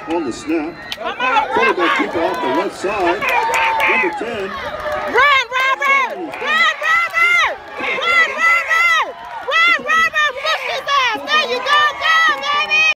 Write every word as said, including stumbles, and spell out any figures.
on the snap. Quarterback keeper off the left side. Number ten. Run, Robert! Run!